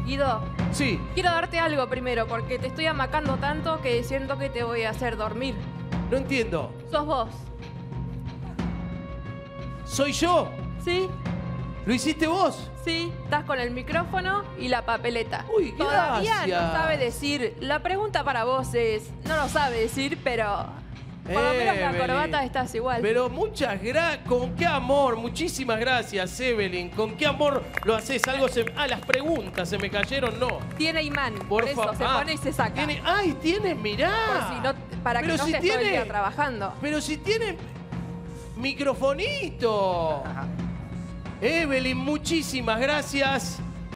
Guido, Sí. quiero darte algo primero, porque te estoy amacando tanto que siento que te voy a hacer dormir. No entiendo. Sos vos, ¿Soy yo? ¿sí? ¿Lo hiciste vos? Sí, estás con el micrófono y la papeleta. Uy, Todavía gracias. no sabe decir. La pregunta para vos es, no lo sabe decir, pero por lo menos la Evelyn. corbata estás igual. Pero muchas gracias. Con qué amor. Muchísimas gracias, Evelyn. Con qué amor lo haces. Algo se... Ah, las preguntas se me cayeron. No. Tiene imán, por eso favor. se pone y se saca. Tiene... ¡Ay, tiene! Mirá. Por si no, para que Pero no si estés todo el tiene- día trabajando. Pero si tiene microfonito. Evelyn, muchísimas gracias.